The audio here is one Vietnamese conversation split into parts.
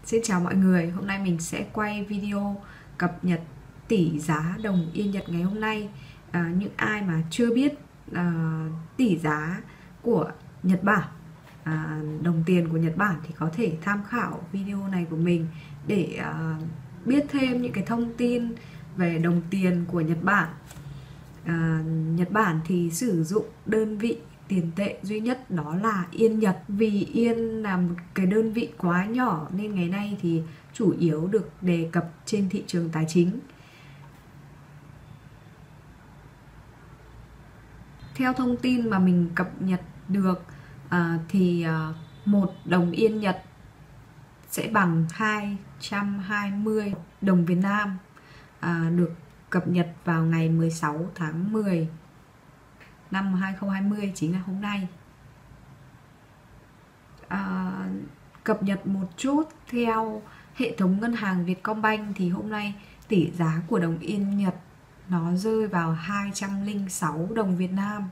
Xin chào mọi người, hôm nay mình sẽ quay video cập nhật tỷ giá đồng Yên Nhật ngày hôm nay. Những ai mà chưa biết tỷ giá của Nhật Bản, đồng tiền của Nhật Bản thì có thể tham khảo video này của mình để biết thêm những cái thông tin về đồng tiền của Nhật Bản. Nhật Bản thì sử dụng đơn vị tiền tệ duy nhất đó là Yên Nhật. Vì Yên là một cái đơn vị quá nhỏ nên ngày nay thì chủ yếu được đề cập trên thị trường tài chính. Theo thông tin mà mình cập nhật được thì 1 đồng Yên Nhật sẽ bằng 220 đồng Việt Nam, được cập nhật vào ngày 16 tháng 10 năm 2020, chính là hôm nay. Cập nhật một chút theo hệ thống ngân hàng Vietcombank thì hôm nay tỷ giá của đồng Yên Nhật nó rơi vào 206 đồng Việt Nam.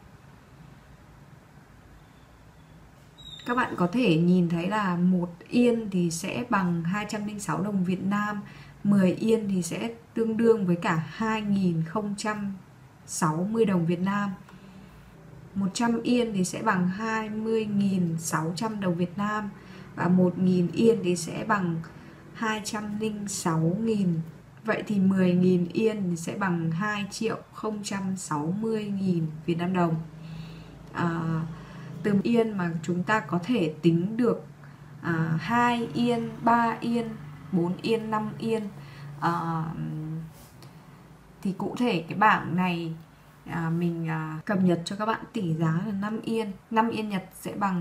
Các bạn có thể nhìn thấy là 1 Yên thì sẽ bằng 206 đồng Việt Nam, 10 Yên thì sẽ tương đương với cả 2060 đồng Việt Nam. 100 Yên thì sẽ bằng 20.600 đồng Việt Nam và 1.000 Yên thì sẽ bằng 206.000. Vậy thì 10.000 Yên thì sẽ bằng 2.060.000 Việt Nam đồng. Từ Yên mà chúng ta có thể tính được 2 Yên, 3 Yên, 4 Yên, 5 Yên. Thì cụ thể cái bảng này mình cập nhật cho các bạn tỷ giá là 5 Yên. 5 Yên Nhật sẽ bằng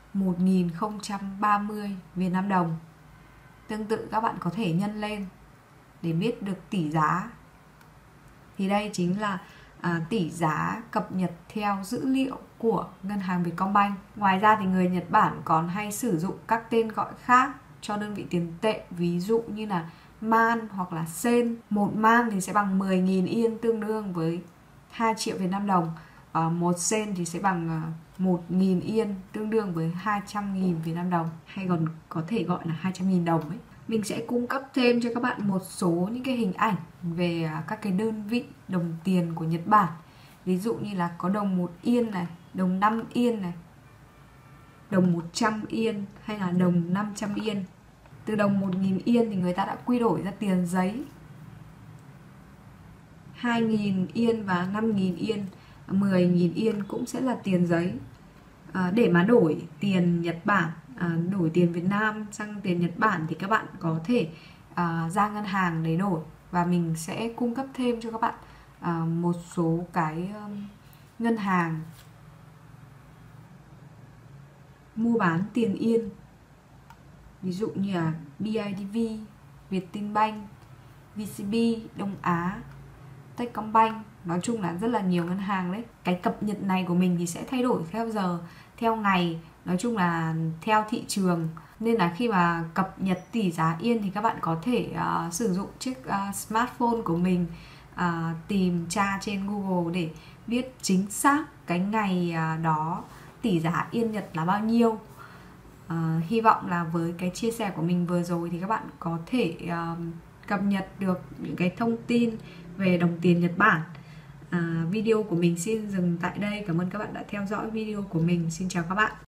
1.030 Việt Nam đồng. Tương tự các bạn có thể nhân lên để biết được tỷ giá. Thì đây chính là tỷ giá cập nhật theo dữ liệu của ngân hàng Vietcombank. Ngoài ra thì người Nhật Bản còn hay sử dụng các tên gọi khác cho đơn vị tiền tệ, ví dụ như là man hoặc là sen. 1 man thì sẽ bằng 10.000 Yên, tương đương với 2 triệu Việt Nam đồng. 1 sen thì sẽ bằng 1.000 Yên, tương đương với 200.000 Việt Nam đồng, hay còn có thể gọi là 200.000 đồng ấy. Mình sẽ cung cấp thêm cho các bạn một số những cái hình ảnh về các cái đơn vị đồng tiền của Nhật Bản. Ví dụ như là có đồng 1 Yên này, đồng 5 Yên này, đồng 100 Yên hay là đồng 500 Yên. Từ đồng 1.000 Yên thì người ta đã quy đổi ra tiền giấy. 2.000 Yên và 5.000 Yên, 10.000 Yên cũng sẽ là tiền giấy. Để mà đổi tiền Nhật Bản, đổi tiền Việt Nam sang tiền Nhật Bản thì các bạn có thể ra ngân hàng để đổi. Và mình sẽ cung cấp thêm cho các bạn một số cái ngân hàng mua bán tiền Yên. Ví dụ như là BIDV, Vietinbank, VCB, Đông Á, Techcombank. Nói chung là rất là nhiều ngân hàng đấy. Cái cập nhật này của mình thì sẽ thay đổi theo giờ, theo ngày, nói chung là theo thị trường. Nên là khi mà cập nhật tỷ giá Yên thì các bạn có thể sử dụng chiếc smartphone của mình, tìm tra trên Google để biết chính xác cái ngày đó tỷ giá Yên Nhật là bao nhiêu. Hy vọng là với cái chia sẻ của mình vừa rồi thì các bạn có thể cập nhật được những cái thông tin về đồng tiền Nhật Bản. Video của mình xin dừng tại đây. Cảm ơn các bạn đã theo dõi video của mình. Xin chào các bạn.